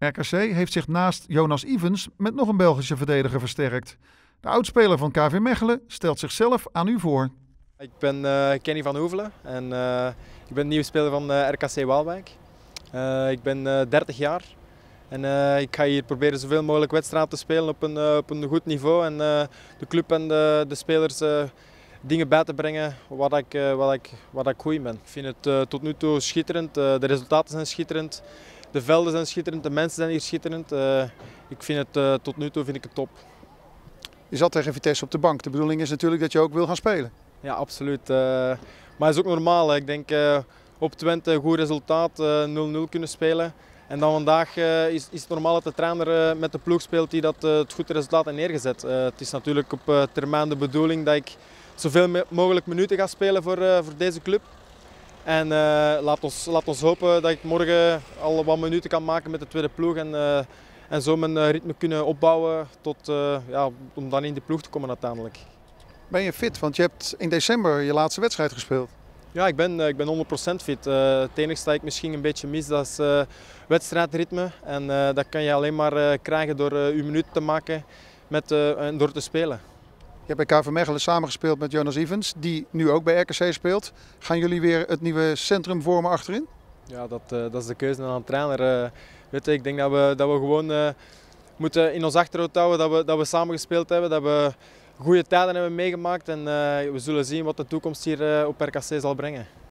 RKC heeft zich naast Jonas Ivens met nog een Belgische verdediger versterkt. De oudspeler van KV Mechelen stelt zichzelf aan u voor. Ik ben Kenny van Hoevelen en ik ben nieuwe speler van RKC Waalwijk. Ik ben 30 jaar en ik ga hier proberen zoveel mogelijk wedstrijden te spelen op een goed niveau en de club en de spelers dingen bij te brengen wat ik goed in ben. Ik vind het tot nu toe schitterend, de resultaten zijn schitterend, de velden zijn schitterend, de mensen zijn hier schitterend. Ik vind het tot nu toe top. Je zat tegen Vitesse op de bank. De bedoeling is natuurlijk dat je ook wil gaan spelen. Ja, absoluut. Maar het is ook normaal. Ik denk op Twente een goed resultaat, 0-0 kunnen spelen. En dan vandaag is het normaal dat de trainer met de ploeg speelt die dat het goede resultaat heeft neergezet. Het is natuurlijk op termijn de bedoeling dat ik zoveel mogelijk minuten ga spelen voor deze club. En laat ons hopen dat ik morgen al wat minuten kan maken met de tweede ploeg. En zo mijn ritme kunnen opbouwen om dan in de ploeg te komen uiteindelijk. Ben je fit? Want je hebt in december je laatste wedstrijd gespeeld. Ja, ik ben 100% fit. Het enige dat ik misschien een beetje mis, dat is wedstrijdritme. En dat kan je alleen maar krijgen door je minuten te maken en door te spelen. Je hebt bij KV Mechelen samengespeeld met Jonas Ivens, die nu ook bij RKC speelt. Gaan jullie weer het nieuwe centrum vormen achterin? Ja, dat is de keuze aan de trainer. Ik denk dat we gewoon moeten in ons achterhoofd houden dat we samen gespeeld hebben. Dat we goede tijden hebben meegemaakt en we zullen zien wat de toekomst hier op RKC zal brengen.